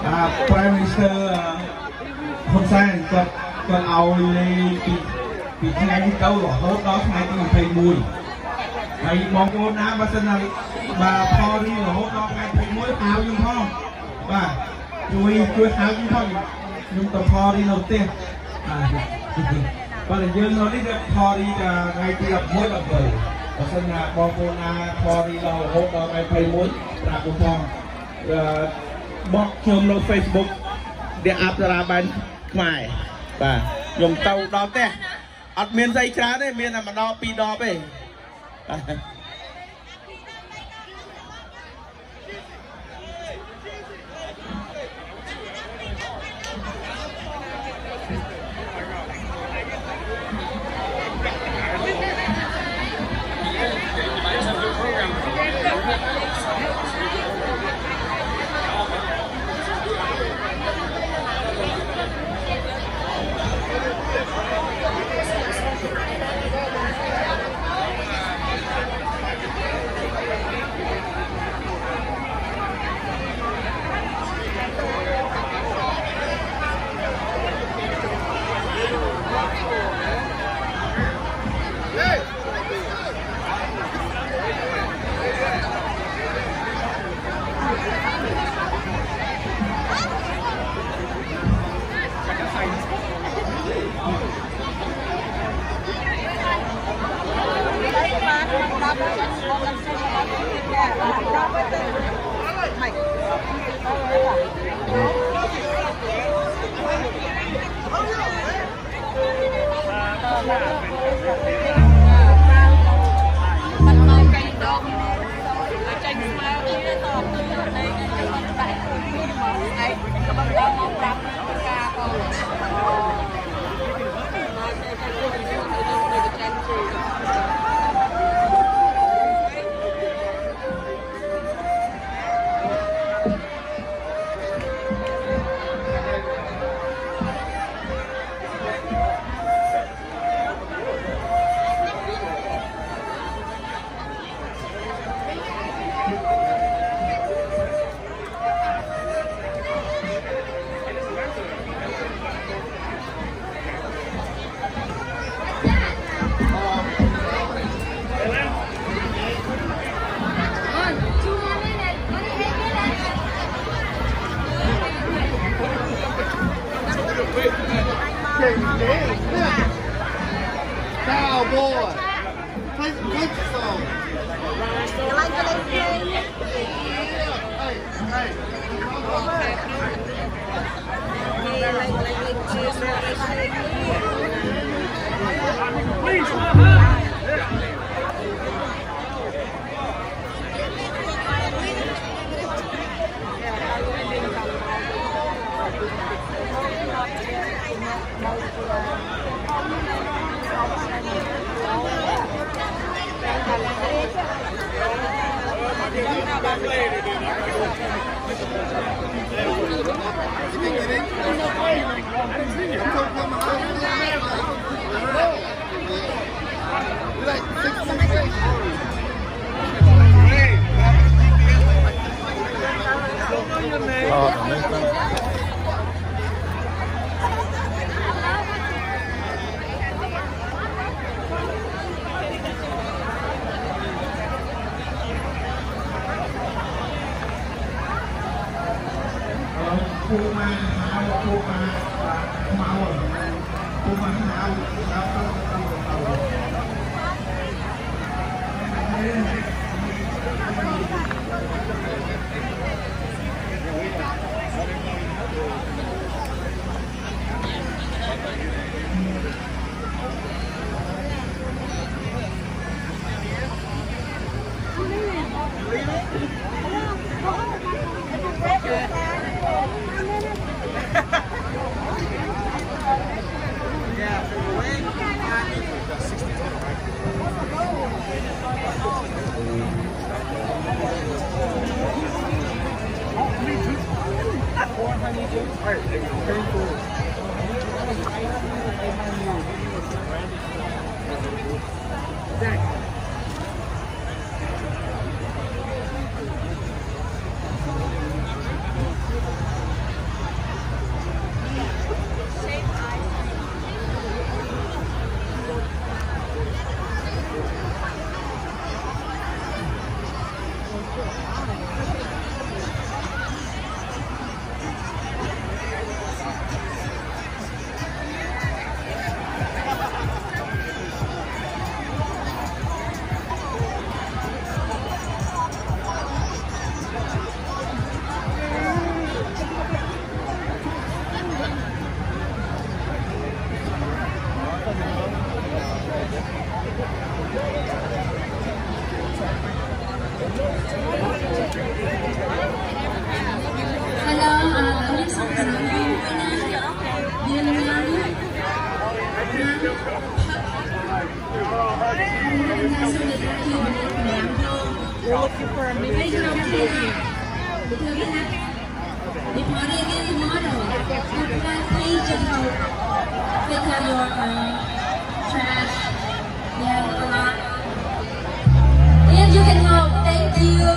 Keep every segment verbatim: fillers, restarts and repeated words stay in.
Prime Minister ហ៊ុនសែនគាត់គាត់ឲ្យលេពីពីថ្ងៃនេះទៅរហូតដល់ថ្ងៃទីยี่สิบเอ็ดហើយបងប្អូនណាបើសិនណាបាទផលនេះរហូតដល់ថ្ងៃยี่สิบเอ็ดហៅយើងផងបាទជួយជួយហៅយើងផងខ្ញុំទៅផលនេះនៅផ្ទះបាទយើងនៅនេះទៅផលនេះថ្ងៃទីยี่สิบเอ็ด ยี่สิบเอ็ดបើសិនណាបងប្អូនណាផលនេះរហូតដល់ថ្ងៃยี่สิบเอ็ดប្រាប់ខ្ញុំផងបោះខ្ញុំនៅ Facebook ដែលអប្សរាបានខ្មែរបាទខ្ញុំទៅដល់ផ្ទះអត់មានស្អីច្រើនទេមានតែម្ដងពីរដបទេCowboy. Play some country song. You like the next game? Yeah. Hey, hey. Please, looking for a new team. The party again tomorrow. Please just help pick up your uh, trash. Yeah, a lot. And you can help. Thank you.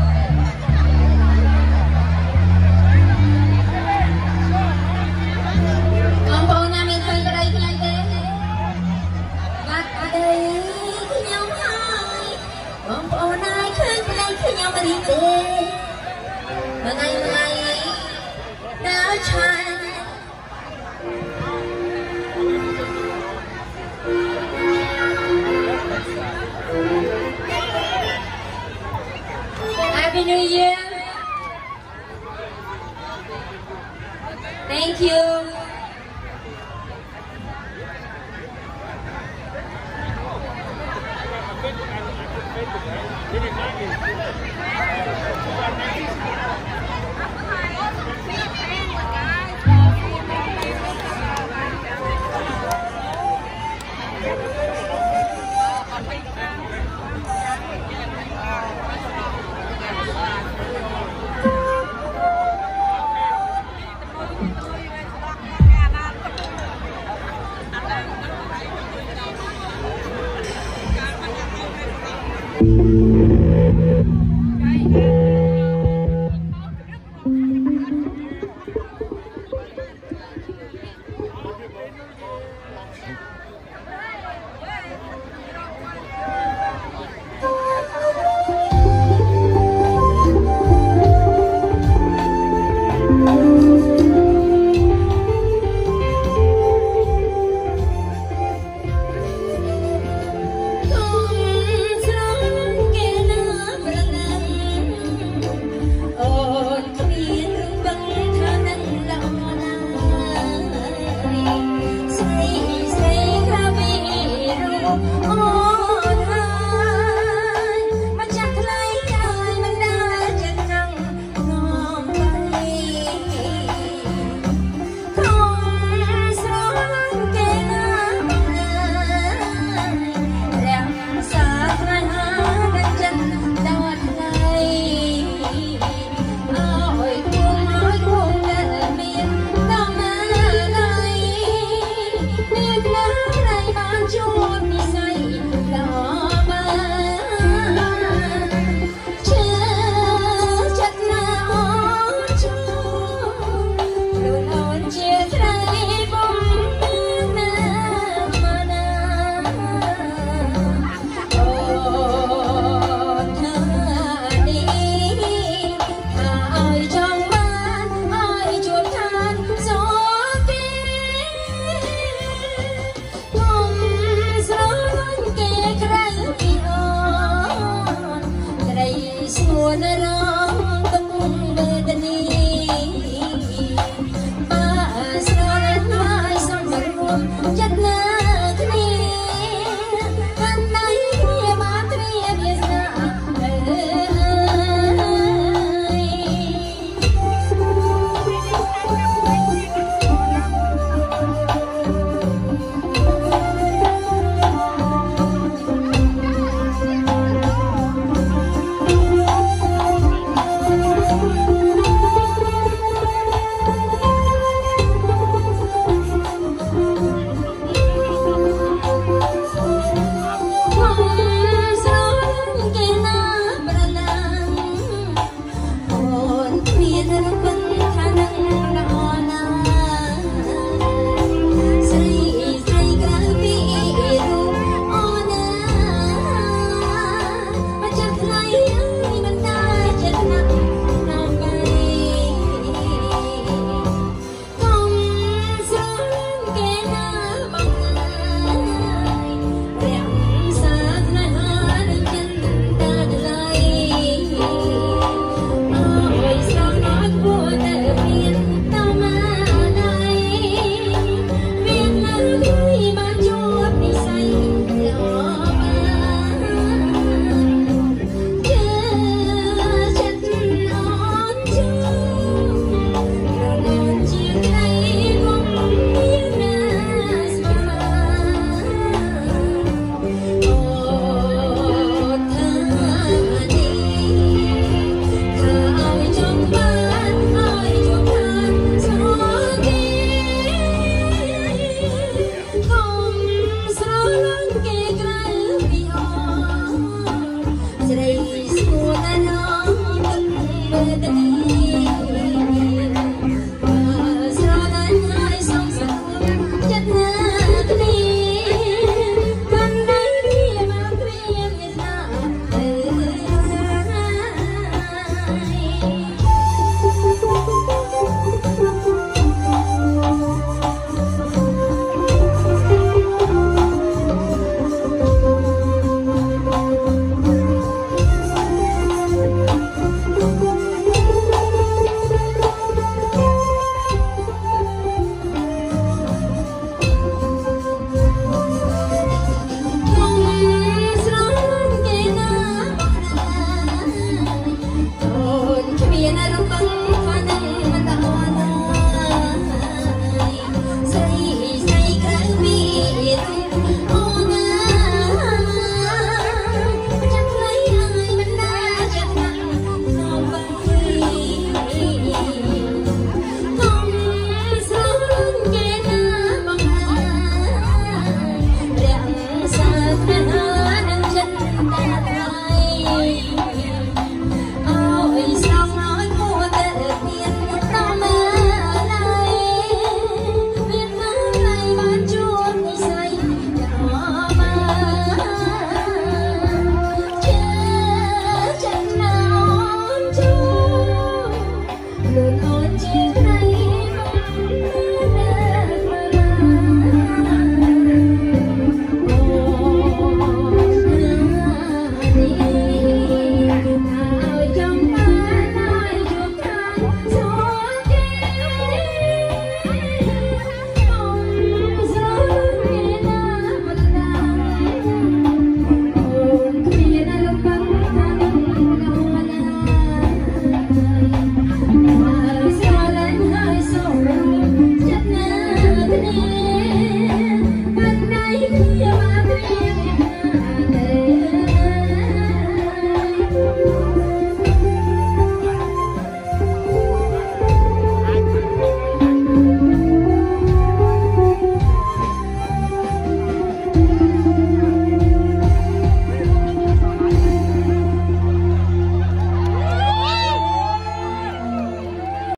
Con phố namin khơi cái đây cái đây bắt ở đây khi nhau hai. Con phố này khơi cái đây khi nhau mà đi về. Mà ngày ngày đã trai. Happy New Year. Thank you. Cheers.